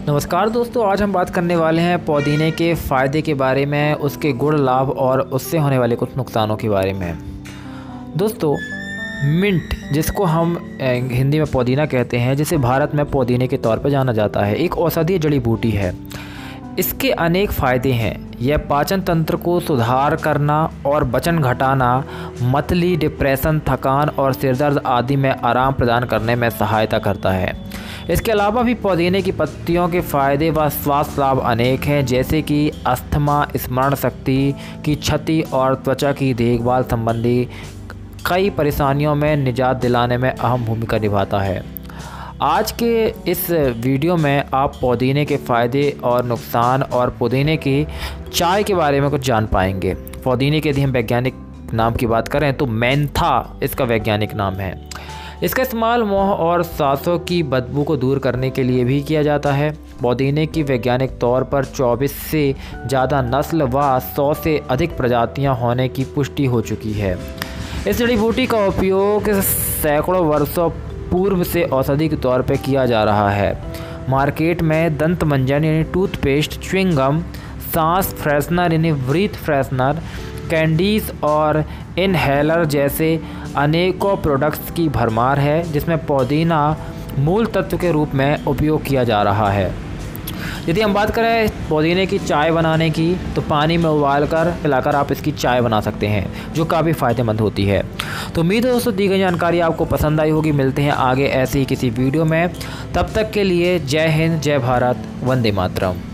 नमस्कार दोस्तों, आज हम बात करने वाले हैं पुदीने के फ़ायदे के बारे में, उसके गुण लाभ और उससे होने वाले कुछ नुकसानों के बारे में। दोस्तों, मिंट जिसको हम हिंदी में पुदीना कहते हैं, जिसे भारत में पुदीने के तौर पर जाना जाता है, एक औषधीय जड़ी बूटी है। इसके अनेक फ़ायदे हैं। यह पाचन तंत्र को सुधार करना और वजन घटाना, मतली, डिप्रेशन, थकान और सिरदर्द आदि में आराम प्रदान करने में सहायता करता है। इसके अलावा भी पुदीने की पत्तियों के फ़ायदे व स्वास्थ्य लाभ अनेक हैं, जैसे कि अस्थमा, स्मरण शक्ति की क्षति और त्वचा की देखभाल संबंधी कई परेशानियों में निजात दिलाने में अहम भूमिका निभाता है। आज के इस वीडियो में आप पुदीने के फ़ायदे और नुकसान और पुदीने की चाय के बारे में कुछ जान पाएंगे। पुदीने के यदि हम वैज्ञानिक नाम की बात करें तो मेंथा इसका वैज्ञानिक नाम है। इसका इस्तेमाल मुंह और सांसों की बदबू को दूर करने के लिए भी किया जाता है। पुदीने की वैज्ञानिक तौर पर 24 से ज़्यादा नस्ल व 100 से अधिक प्रजातियां होने की पुष्टि हो चुकी है। इस जड़ी बूटी का उपयोग सैकड़ों वर्षों पूर्व से औषधि के तौर पर किया जा रहा है। मार्केट में दंत मंजन यानी टूथपेस्ट, च्युइंगम, सांस फ्रेशनर यानी ब्रीथ फ्रेशनर, कैंडीज़ और इनहेलर जैसे अनेकों प्रोडक्ट्स की भरमार है, जिसमें पुदीना मूल तत्व के रूप में उपयोग किया जा रहा है। यदि हम बात करें पुदीने की चाय बनाने की, तो पानी में उबालकर पिलाकर आप इसकी चाय बना सकते हैं, जो काफ़ी फ़ायदेमंद होती है। तो उम्मीद है दोस्तों, दी गई जानकारी आपको पसंद आई होगी। मिलते हैं आगे ऐसे ही किसी वीडियो में। तब तक के लिए जय हिंद, जय भारत, वंदे मातरम।